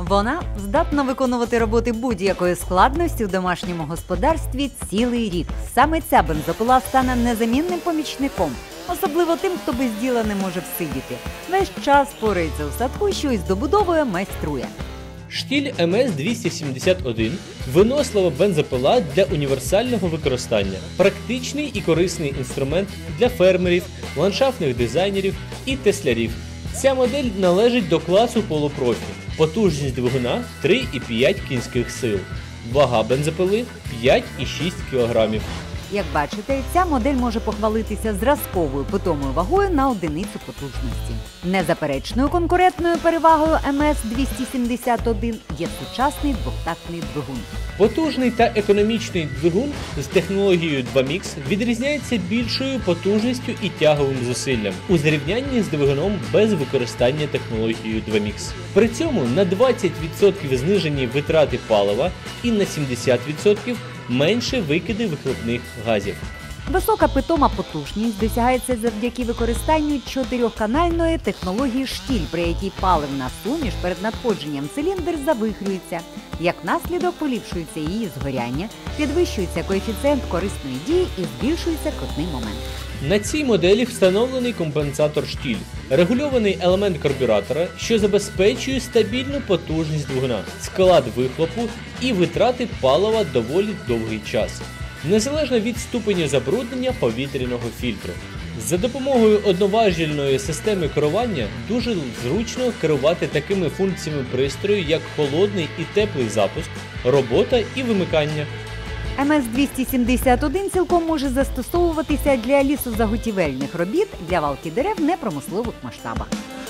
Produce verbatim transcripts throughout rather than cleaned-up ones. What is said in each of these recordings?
Вона здатна виконувати роботи будь-якої складності в домашньому господарстві цілий рік. Саме ця бензопила стане незамінним помічником, особливо тим, хто без діла не може всидіти. Весь час порається у садку, щось добудовує, майструє. Штіль ем ес двісті сімдесят один – винослива бензопила для універсального використання, практичний і корисний інструмент для фермерів, ландшафтних дизайнерів і теслярів. Ця модель належить до класу полупрофі. Потужність двигуна – три і п'ять кінських сил. Вага бензопили – п'ять і шість кілограмів. Як бачите, ця модель може похвалитися зразковою питомою вагою на одиницю потужності. Незаперечною конкурентною перевагою ем ес двісті сімдесят один є сучасний двохтактний двигун. Потужний та економічний двигун з технологією два мікс відрізняється більшою потужністю і тяговим зусиллям у зрівнянні з двигуном без використання технологією два мікс. При цьому на двадцять відсотків знижені витрати палива і на сімдесят відсотків менше викиди вихлопних газів. Висока питома потужність досягається завдяки використанню чотирьохканальної технології штіль, при якій паливна суміш перед надходженням в циліндр завихрюється. Як наслідок поліпшується її згоряння, підвищується коефіцієнт корисної дії і збільшується крутний момент. На цій моделі встановлений компенсатор штіль, регульований елемент карбюратора, що забезпечує стабільну потужність двигуна, склад вихлопу і витрати палива доволі довгий час, незалежно від ступеню забруднення повітряного фільтру. За допомогою одноважільної системи керування дуже зручно керувати такими функціями пристрою, як холодний і теплий запуск, робота і вимикання. ем ес двісті сімдесят один цілком може застосовуватися для лісозаготівельних робіт, для валки дерев в непромислових масштабах.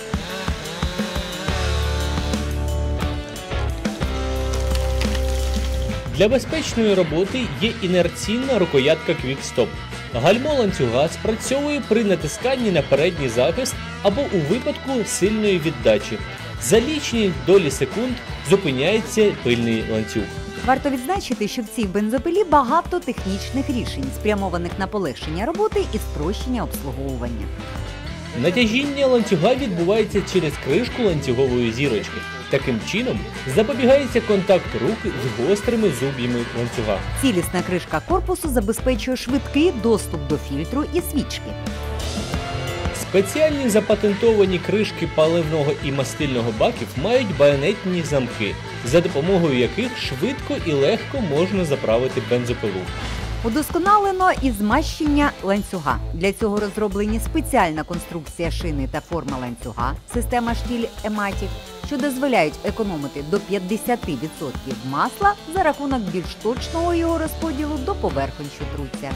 Для безпечної роботи є інерційна рукоятка Quick-Stop. Гальмо ланцюга спрацьовує при натисканні на передній захист або у випадку сильної віддачі. За лічені долі секунд зупиняється пильний ланцюг. Варто відзначити, що в цій бензопилі багато технічних рішень, спрямованих на полегшення роботи і спрощення обслуговування. Натяжіння ланцюга відбувається через кришку ланцюгової зірочки. Таким чином запобігається контакт рук з гострими зуб'ями ланцюга. Цілісна кришка корпусу забезпечує швидкий доступ до фільтру і свічки. Спеціальні запатентовані кришки паливного і мастильного баків мають байонетні замки, за допомогою яких швидко і легко можна заправити бензопилу. Удосконалено і змащення ланцюга. Для цього розроблені спеціальна конструкція шини та форма ланцюга, система штіль Ematic, що дозволяють економити до п'ятдесят відсотків масла за рахунок більш точного його розподілу до поверхонь, що труться.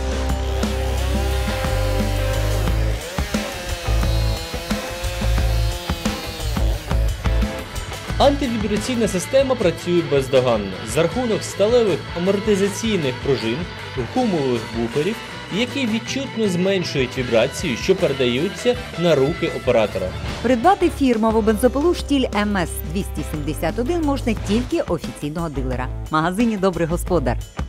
Антивібраційна система працює бездоганно за рахунок сталевих амортизаційних пружин, гумових буферів, які відчутно зменшують вібрацію, що передаються на руки оператора. Придбати фірмову бензопилу штіль ем ес двісті сімдесят один можна тільки офіційного дилера – магазині «Добрий господар».